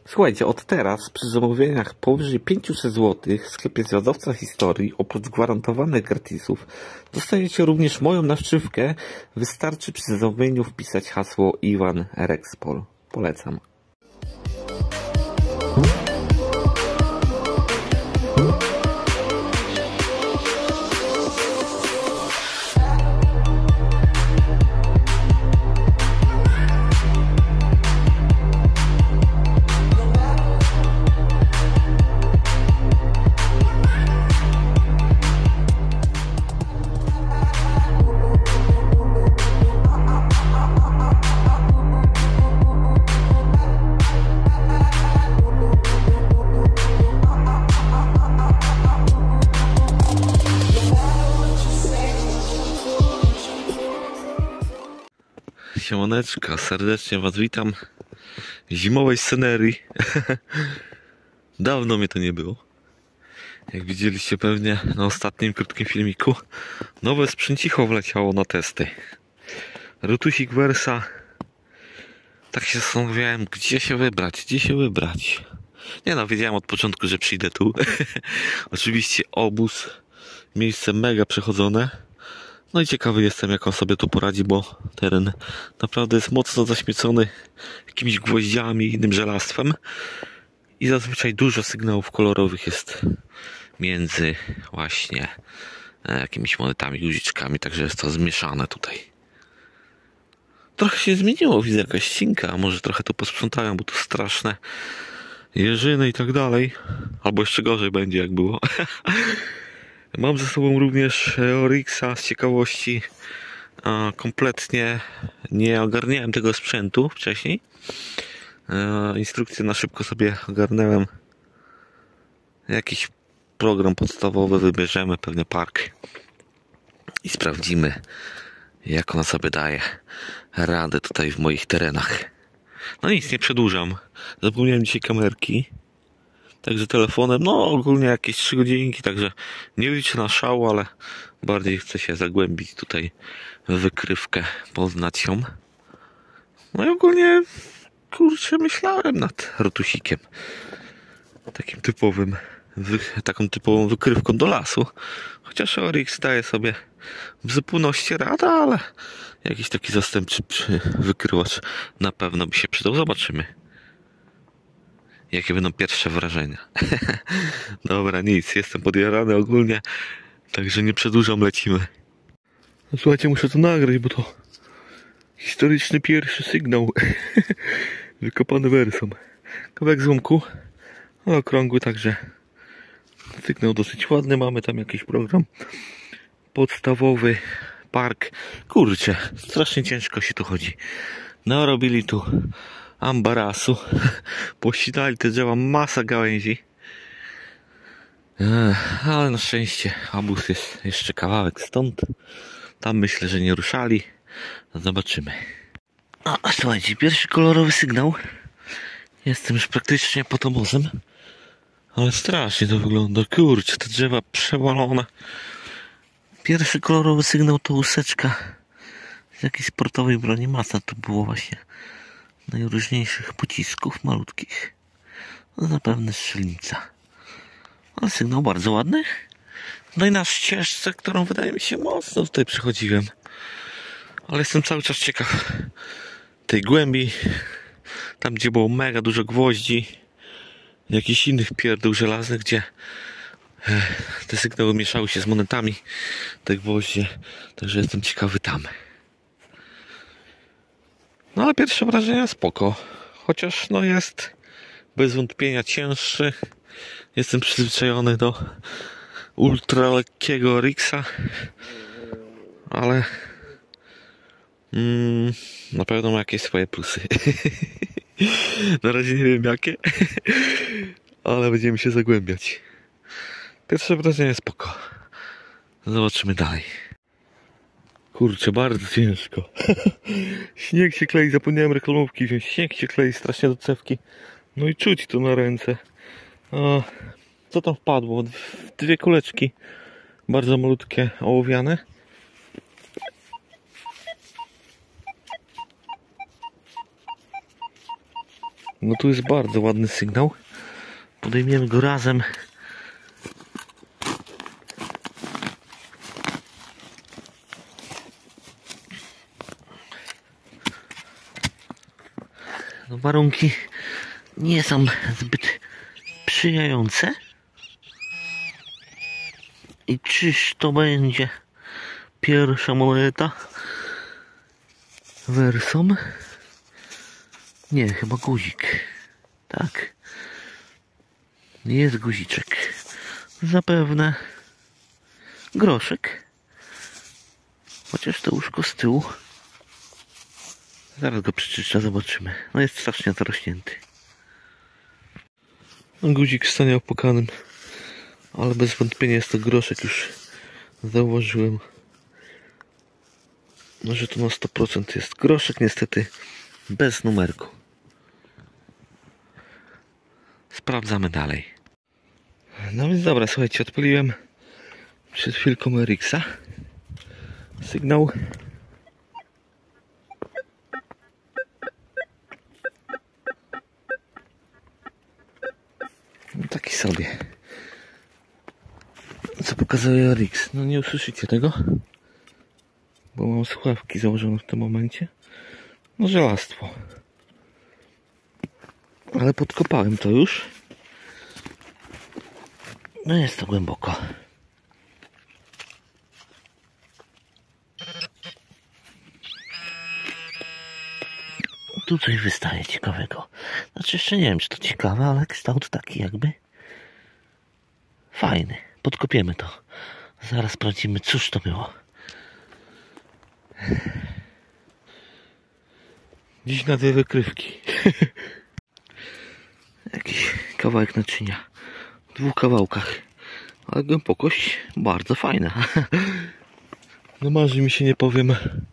Słuchajcie, od teraz przy zamówieniach powyżej 500 zł w sklepie Zwiadowca Historii oprócz gwarantowanych gratisów dostajecie również moją naszywkę. Wystarczy przy zamówieniu wpisać hasło Iwan Rexpol. Polecam. Siemaneczka, serdecznie Was witam w zimowej scenerii. Dawno mnie to nie było. Jak widzieliście pewnie na ostatnim krótkim filmiku, nowe sprzęcicho wleciało na testy. Rutusik Versa. Tak się zastanawiałem, gdzie się wybrać. Nie no, wiedziałem od początku, że przyjdę tu. Oczywiście obóz, miejsce mega przechodzone. No i ciekawy jestem, jak on sobie tu poradzi, bo teren naprawdę jest mocno zaśmiecony jakimiś gwoździami i innym żelastwem. I zazwyczaj dużo sygnałów kolorowych jest między właśnie jakimiś monetami, guziczkami, także jest to zmieszane tutaj. Trochę się zmieniło, widzę jakaś ścinka, a może trochę to posprzątają, bo tu straszne jeżyny i tak dalej. Albo jeszcze gorzej będzie, jak było. Mam ze sobą również Oryxa z ciekawości. Kompletnie nie ogarniałem tego sprzętu wcześniej. Instrukcję na szybko sobie ogarnąłem. Jakiś program podstawowy wybierzemy, pewnie park. I sprawdzimy, jak ona sobie daje radę tutaj w moich terenach. No nic, nie przedłużam. Zapomniałem dzisiaj kamerki. Także telefonem, no ogólnie jakieś 3 godzinki, także nie liczę na szał, ale bardziej chcę się zagłębić tutaj w wykrywkę, poznać ją. No i ogólnie, kurczę, myślałem nad rutusikiem. Taką typową wykrywką do lasu. Chociaż Oryx daje sobie w zupełności radę, ale jakiś taki zastępczy wykrywacz na pewno by się przydał. Zobaczymy, jakie będą pierwsze wrażenia. Dobra, nic, jestem podjarany ogólnie, także nie przedłużam, lecimy. No, słuchajcie, muszę to nagrać, bo to historyczny pierwszy sygnał wykopany Versą. Kawałek złomku, ale okrągły, także sygnał dosyć ładny. Mamy tam jakiś program podstawowy, park. Kurczę, strasznie ciężko się tu chodzi. No, robili tu ambarasu, pościnali te drzewa, masa gałęzi, ale na szczęście obóz jest jeszcze kawałek stąd. Tam myślę, że nie ruszali. Zobaczymy. Słuchajcie, pierwszy kolorowy sygnał. Jestem już praktycznie pod obozem, ale strasznie to wygląda. Kurczę, te drzewa przewalone. Pierwszy kolorowy sygnał to łuseczka z jakiejś sportowej broni. Masa tu było właśnie najróżniejszych pocisków malutkich. No zapewne strzelnica. Ale sygnał bardzo ładny. No i na ścieżce, którą wydaje mi się mocno tutaj przechodziłem. Ale jestem cały czas ciekaw tej głębi. Tam, gdzie było mega dużo gwoździ, jakichś innych pierdół żelaznych, gdzie te sygnały mieszały się z monetami, te gwoździe. Także jestem ciekawy tam. No ale pierwsze wrażenia spoko. Chociaż no jest bez wątpienia cięższy. Jestem przyzwyczajony do ultra lekkiego Oryxa. Ale na pewno ma jakieś swoje plusy. Na razie nie wiem jakie. Ale będziemy się zagłębiać. Pierwsze wrażenie spoko. Zobaczymy dalej. Kurczę, bardzo ciężko. Śnieg się klei, zapomniałem reklamówki wziąć. Śnieg się klei strasznie do cewki. No i czuć to na ręce. Co tam wpadło? 2 kuleczki. Bardzo malutkie, ołowiane. No tu jest bardzo ładny sygnał. Podejmiemy go razem. No, warunki nie są zbyt sprzyjające. I czyż to będzie pierwsza moneta wersą? Nie, chyba guzik. Tak. Jest guziczek. Zapewne groszek. Chociaż to łóżko z tyłu. Zaraz go przyczyszczę, zobaczymy. No jest strasznie zarośnięty. Guzik w stanie opłakanym. Ale bez wątpienia jest to groszek, już zauważyłem. No, że to na 100% jest groszek, niestety bez numerku. Sprawdzamy dalej. No więc dobra, słuchajcie, odpaliłem przed chwilką Rixa. Sygnał. No, taki sobie. Co pokazuje Rix? No nie usłyszycie tego, bo mam słuchawki założone w tym momencie. No żelastwo. Ale podkopałem to już. No jest to głęboko. Tu coś wystaje ciekawego. Znaczy jeszcze nie wiem, czy to ciekawe, ale kształt taki jakby fajny. Podkopiemy to. Zaraz sprawdzimy, cóż to było. Dziś na dwie wykrywki. Jakiś kawałek naczynia. W dwóch kawałkach. Ale głębokość bardzo fajna. No marzy mi się, nie powiem.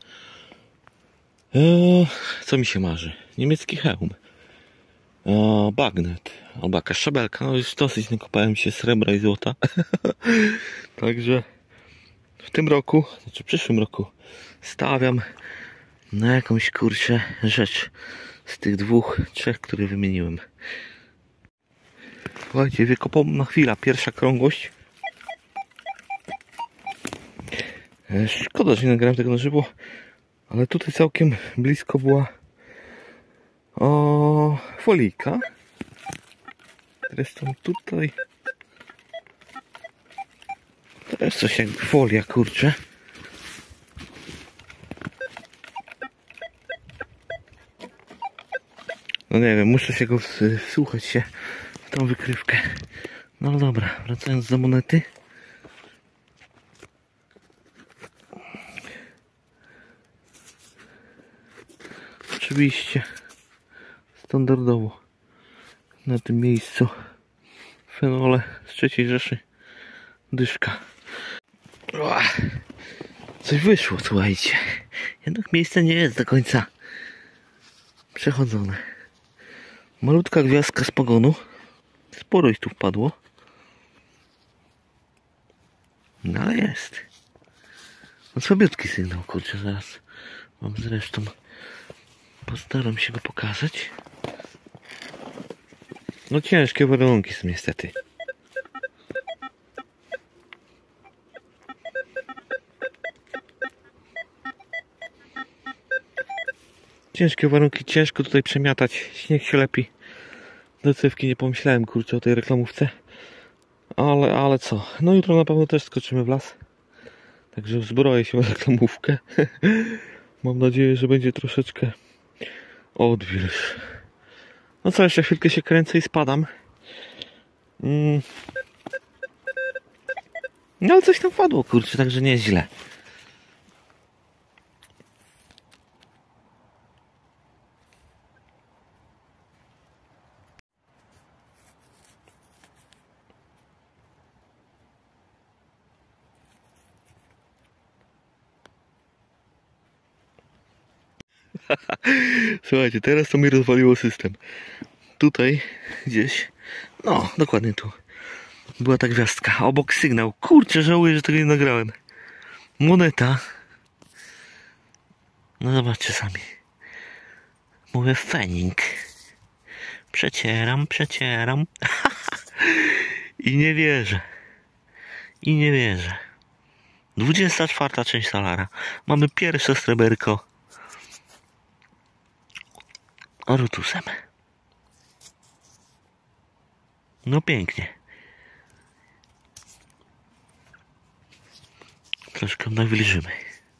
Co mi się marzy? Niemiecki hełm. Bagnet. Albo jakaś szabelka. No już dosyć nakopałem się srebra i złota. Także w tym roku, znaczy w przyszłym roku stawiam na jakąś kurczę rzecz z tych dwóch, trzech, które wymieniłem. Słuchajcie, wiekopomna chwila, pierwsza krągłość. Szkoda, że nie nagrałem tego na żywo, ale tutaj całkiem blisko była folika. Zresztą tutaj to jest coś jak folia, kurczę. No nie wiem, muszę się go wsłuchać się w tą wykrywkę. No dobra, wracając do monety. Oczywiście standardowo na tym miejscu fenole z III Rzeszy, dyszka. Coś wyszło, słuchajcie. Jednak miejsce nie jest do końca przechodzone. Malutka gwiazdka z pogonu. Sporo ich tu wpadło. No ale jest. No słabiutki sygnał, kurczę, zaraz wam zresztą postaram się go pokazać. No ciężkie warunki są niestety. Ciężkie warunki, ciężko tutaj przemiatać. Śnieg się lepi. Do cewki nie pomyślałem, kurczę, o tej reklamówce. Ale co? No jutro na pewno też skoczymy w las. Także uzbroję się w reklamówkę. Mam nadzieję, że będzie troszeczkę odwilż. No co, jeszcze chwilkę się kręcę i spadam. No ale coś tam padło, kurczę, także nie jest źle. Słuchajcie, teraz to mi rozwaliło system. Tutaj gdzieś, no dokładnie tu, była ta gwiazdka, a obok sygnał. Kurczę, żałuję, że tego nie nagrałem. Moneta. No zobaczcie sami. Mówię Pfennig. Przecieram. I nie wierzę. 24. część Solara. Mamy pierwsze sreberko Orutusem. No pięknie. Troszkę nawilżymy.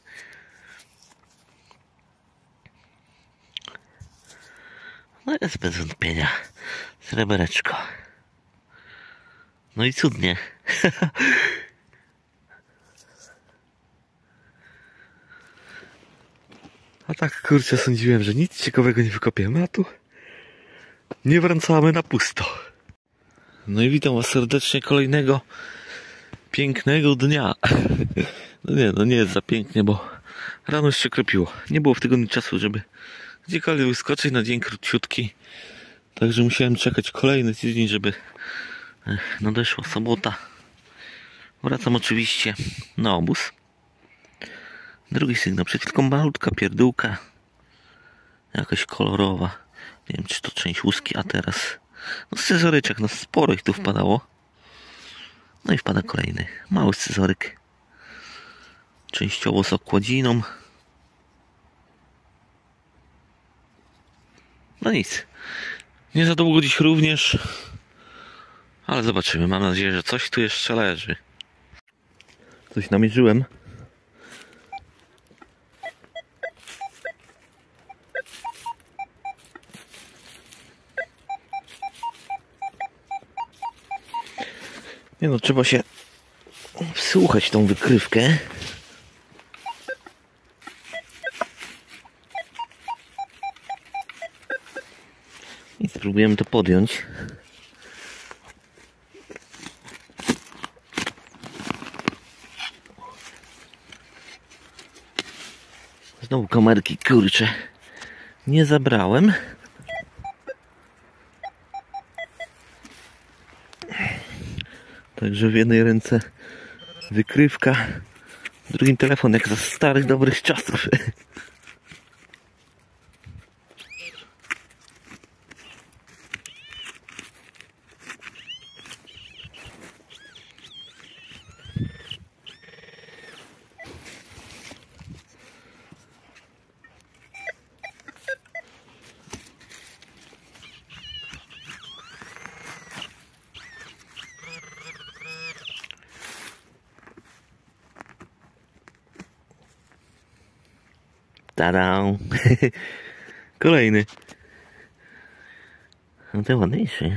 No jest bez wątpienia srebereczko. No i cudnie. A tak, kurczę, sądziłem, że nic ciekawego nie wykopiemy, a tu nie wracamy na pusto. No i witam was serdecznie kolejnego pięknego dnia. No nie jest za pięknie, bo rano jeszcze kropiło. Nie było w tygodniu czasu, żeby gdziekolwiek wyskoczyć na dzień króciutki. Także musiałem czekać kolejny tydzień, żeby nadeszła sobota. Wracam oczywiście na obóz. Drugi sygnał. Przed chwilką malutka pierdółka. Jakaś kolorowa. Nie wiem, czy to część łuski, a teraz no scyzoryczek, no sporo ich tu wpadało. No i wpada kolejny mały scyzoryk. Częściowo z okładziną. No nic. Nie za długo dziś również. Ale zobaczymy. Mam nadzieję, że coś tu jeszcze leży. Coś namierzyłem. Nie no, trzeba się wsłuchać w tą wykrywkę. I spróbujemy to podjąć. Znowu kamerki, kurczę, nie zabrałem. Także w jednej ręce wykrywka, w drugim telefon, jak za starych dobrych czasów. Tada! Kolejny. No ten ładniejszy.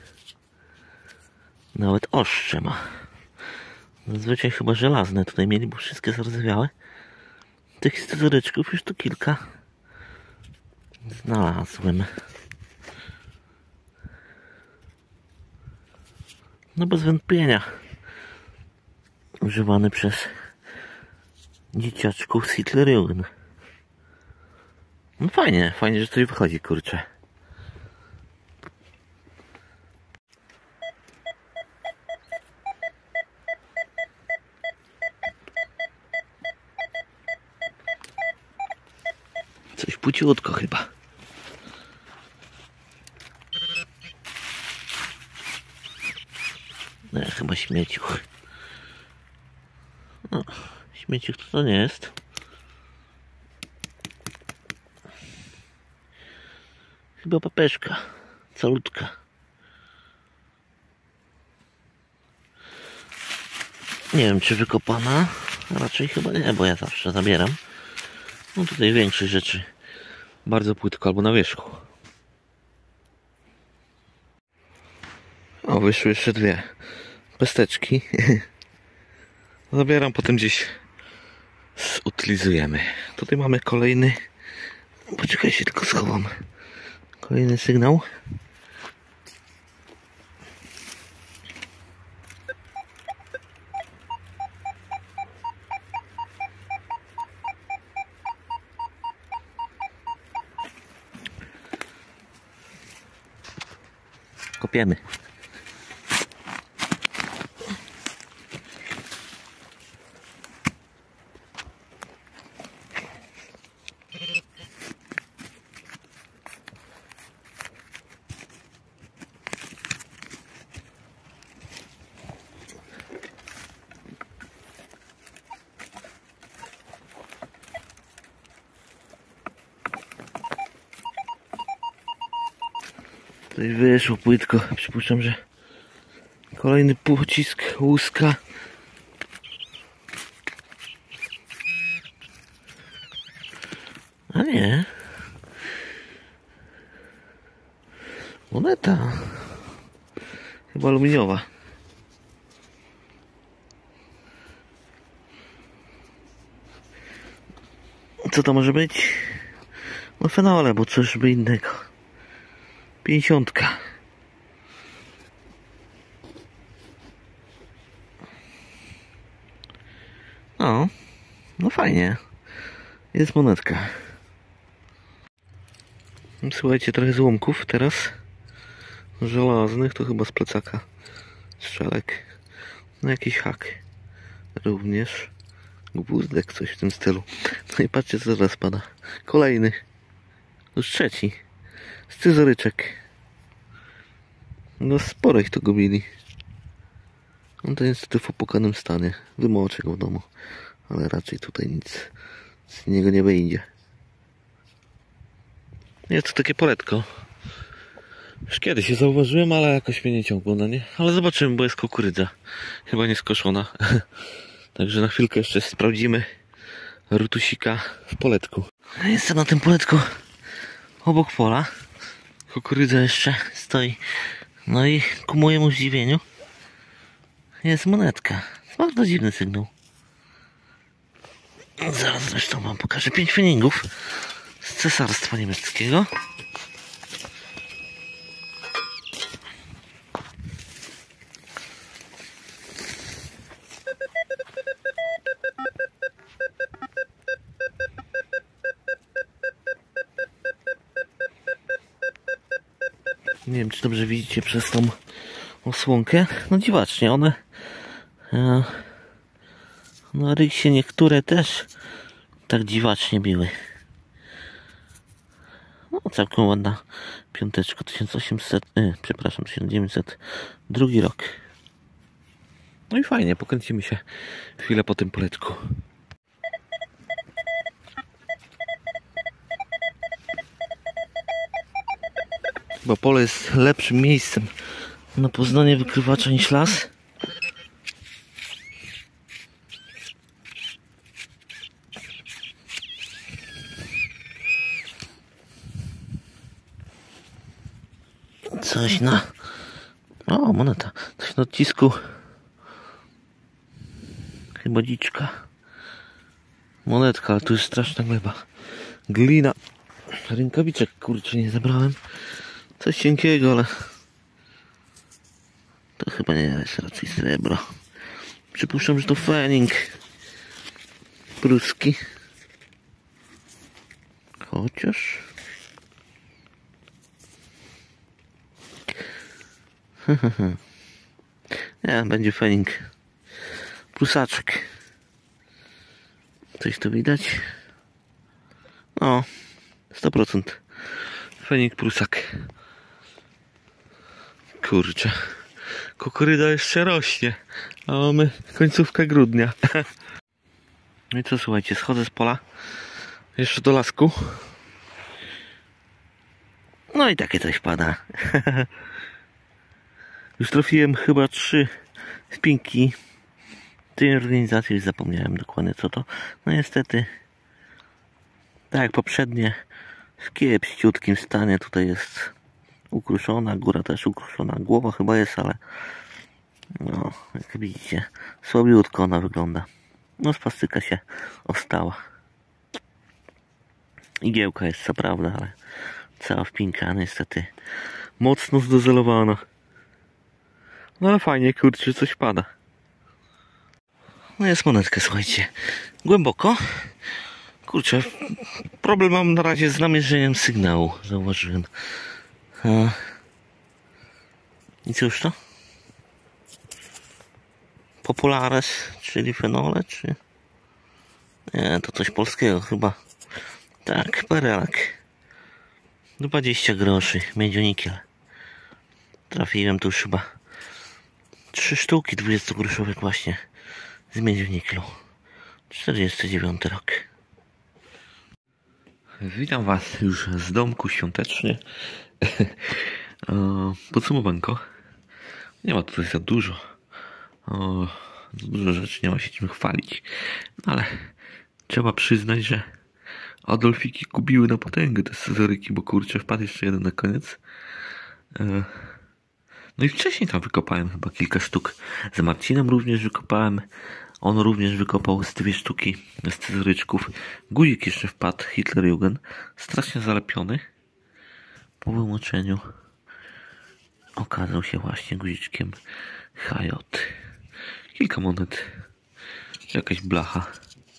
Nawet ostrze ma. Zazwyczaj chyba żelazne tutaj mieli, bo wszystkie zardzewiałe. Tych scyzoryczków już tu kilka znalazłem. No bez wątpienia używany przez dzieciaczków z Hitlerjugend. No fajnie, że coś wychodzi, kurczę. Coś płciutko chyba. No, chyba śmieciuch. No, śmieciuch to nie jest. Chyba papeszka, calutka. Nie wiem, czy wykopana. Raczej chyba nie, bo ja zawsze zabieram. No tutaj większość rzeczy bardzo płytko albo na wierzchu. O, wyszły jeszcze dwie pesteczki. Zabieram, potem gdzieś zutylizujemy. Tutaj mamy kolejny. Poczekaj, się tylko schowam. Kolejny sygnał. Kopiemy. Tutaj wyszło płytko. Przypuszczam, że kolejny pocisk łuska. A nie. Moneta. Chyba aluminiowa. Co to może być? No fenole, bo coś by innego. 50. No fajnie. Jest monetka. Słuchajcie, trochę złomków teraz. Żelaznych, to chyba z plecaka. Strzelek. No jakiś hak. Również. Gwózdek, coś w tym stylu. No i patrzcie, co teraz pada. Kolejny. Już trzeci. Scyzoryczek. No sporo ich to gubili. No to niestety w opłakanym stanie. Wymoczę go w domu. Ale raczej tutaj nic z niego nie wyjdzie. Jest to takie poletko. Już kiedyś je zauważyłem, ale jakoś mnie nie ciągło na nie. Ale zobaczymy, bo jest kukurydza. Chyba nie skoszona. Także na chwilkę jeszcze sprawdzimy rutusika w poletku. Jestem na tym poletku obok pola. Kukurydza jeszcze stoi. No i ku mojemu zdziwieniu jest monetka. Bardzo dziwny sygnał. Zaraz zresztą wam pokażę 5 feningów z Cesarstwa Niemieckiego. Nie wiem, czy dobrze widzicie przez tą osłonkę. No dziwacznie, one na ryksie niektóre też tak dziwacznie biły. No całkiem ładna piąteczka, 1902 rok. No i fajnie, pokręcimy się chwilę po tym poletku. Chyba pole jest lepszym miejscem na poznanie wykrywacza niż las. Coś na... O, moneta. Coś na odcisku. Chyba dziczka. Monetka, ale tu jest straszna gleba. Glina. Rękawiczek, kurczę, nie zabrałem. Coś cienkiego, ale... To chyba nie jest raczej srebro. Przypuszczam, że to fening pruski. Chociaż... Nie, będzie fening prusaczek. Coś tu widać? O, 100% fening prusak. Kurczę, kukurydza jeszcze rośnie, a mamy końcówkę grudnia. No i co, słuchajcie, schodzę z pola jeszcze do lasku. No i takie coś pada. Już trafiłem chyba 3 spinki tej organizacji, już zapomniałem dokładnie co to. No niestety, tak jak poprzednie, w kiepściutkim stanie. Tutaj jest ukruszona, góra też ukruszona, głowa chyba jest, ale no, jak widzicie, słabiutko ona wygląda. No spastyka się ostała. Igiełka jest co prawda, ale cała wpinka niestety mocno zdozelowana. No ale fajnie, kurczę, coś pada. No jest monetka, słuchajcie. Głęboko. Kurczę, problem mam na razie z namierzeniem sygnału, zauważyłem. I cóż to? Populares, czyli fenole, czy... Nie, to coś polskiego chyba. Tak, perelak. 20 groszy, miedzionikiel. Trafiłem tu już chyba 3 sztuki 20-groszowych właśnie z miedzioniklu. 49 rok. Witam Was już z domku świątecznie. Podsumowanko. Nie ma tutaj za dużo. Za dużo rzeczy, nie ma się czym chwalić. No ale trzeba przyznać, że Adolfiki gubiły na potęgę te scyzoryki, bo kurczę, wpadł jeszcze jeden na koniec. No i wcześniej tam wykopałem chyba kilka sztuk. Z Marcinem również wykopałem. On również wykopał z 2 sztuki scyzoryczków. Guzik jeszcze wpadł, Hitlerjugend. Strasznie zalepiony. Po wymoczeniu okazał się właśnie guziczkiem HJ. Kilka monet. Jakaś blacha.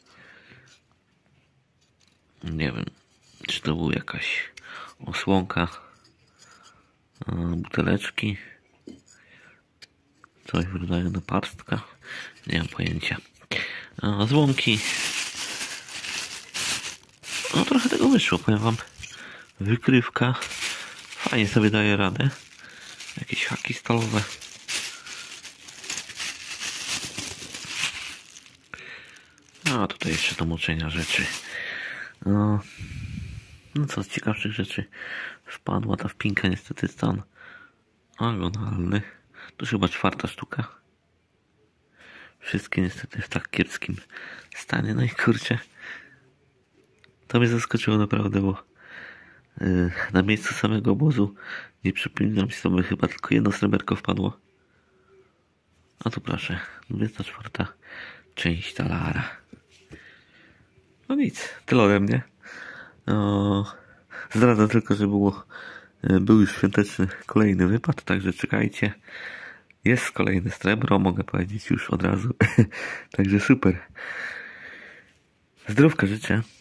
Nie wiem, czy to była jakaś osłonka. Buteleczki. Coś w rodzaju naparstka. Nie mam pojęcia. Dzwonki. No trochę tego wyszło, powiem wam. Wykrywka. Fajnie sobie daje radę. Jakieś haki stalowe. A tutaj jeszcze do moczenia rzeczy. No co z ciekawszych rzeczy. Wpadła ta wpinka, niestety stan agonalny. To już chyba 4. sztuka. Wszystkie niestety w tak kiepskim stanie. No i kurczę, to mnie zaskoczyło naprawdę, bo na miejscu samego obozu nie przypominam sobie, chyba tylko 1 sreberko wpadło. A tu proszę, 24. część talara. No nic, tyle ode mnie. Zdradzę tylko, że był już świąteczny kolejny wypad, także czekajcie. Jest kolejne srebro, mogę powiedzieć już od razu. Także super. Zdrówka życzę.